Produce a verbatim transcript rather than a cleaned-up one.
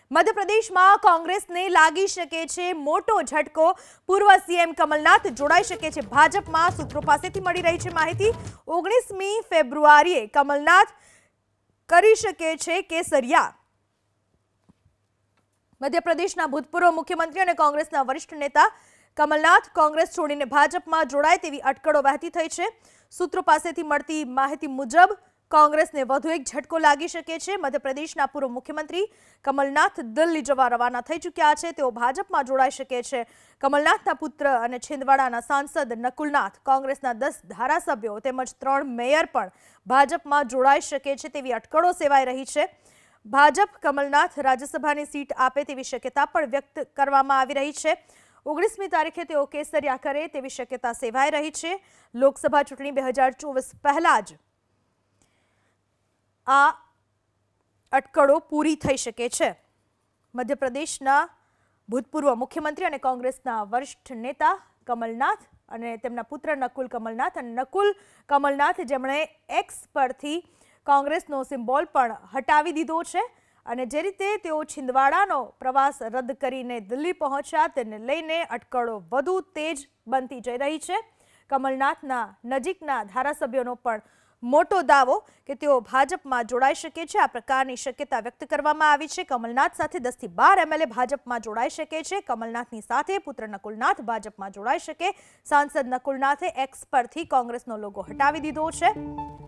મધ્યપ્રદેશમાં કોંગ્રેસને લાગી શકે છે મોટો ઝટકો। પૂર્વ સીએમ કમલનાથ જોડાઈ શકે છે ભાજપમાં। સૂત્રો પાસેથી મળી રહી છે માહિતી। ઓગણીસમી ફેબ્રુઆરીએ કમલનાથ કરી શકે છે કેસરિયા। મધ્યપ્રદેશના ભૂતપૂર્વ મુખ્યમંત્રી અને કોંગ્રેસના વરિષ્ઠ નેતા કમલનાથ કોંગ્રેસ છોડીને ભાજપમાં જોડાય તેવી અટકળો વહેતી થઈ છે। સૂત્રો પાસેથી મળતી માહિતી મુજબ કોંગ્રેસને વધુ એક ઝટકો લાગી શકે છે। મધ્યપ્રદેશના પૂર્વ મુખ્યમંત્રી કમલનાથ દિલ્હી જવા રવાના થઈ ચૂક્યા છે। તેઓ ભાજપમાં જોડાઈ શકે છે। કમલનાથના પુત્ર અને છિંદવાડાના સાંસદ નકુલનાથ કોંગ્રેસના દસ ધારાસભ્યો તેમજ ત્રણ મેયર પણ ભાજપમાં જોડાઈ શકે છે તેવી અટકળો સેવાઈ રહી છે। ભાજપ કમલનાથ રાજ્યસભાની સીટ આપે તેવી શક્યતા પણ વ્યક્ત કરવામાં આવી રહી છે। ઓગણીસમી તારીખે તેઓ કેસરિયા કરે તેવી શક્યતા સેવાઈ રહી છે। લોકસભા ચૂંટણી બે હજાર ચોવીસ પહેલા જ આ અટકળો પૂરી થઈ શકે છે। મધ્યપ્રદેશના ભૂતપૂર્વ મુખ્યમંત્રી અને કોંગ્રેસના વરિષ્ઠ નેતા કમલનાથ અને તેમના પુત્ર નકુલ કમલનાથ અને નકુલ કમલનાથ જેમણે એક્સ પરથી કોંગ્રેસનો સિમ્બોલ પણ હટાવી દીધો છે અને જે રીતે તેઓ છિંદવાડાનો પ્રવાસ રદ કરીને દિલ્હી પહોંચ્યા તેને લઈને અટકળો વધુ તેજ બનતી જઈ રહી છે। કમલનાથના નજીકના ધારાસભ્યોનો પણ મોટો દાવો કે તેઓ ભાજપમાં જોડાઈ શકે છે। આ પ્રકારની શક્યતા વ્યક્ત કરવામાં આવી છે। કમલનાથ સાથે દસ થી બાર એમએલએ ભાજપમાં જોડાઈ શકે છે। કમલનાથની સાથે પુત્ર નકુલનાથ ભાજપમાં જોડાઈ શકે। સાંસદ નકુલનાથે એક્સ પરથી કોંગ્રેસનો લોગો હટાવી દીધો છે।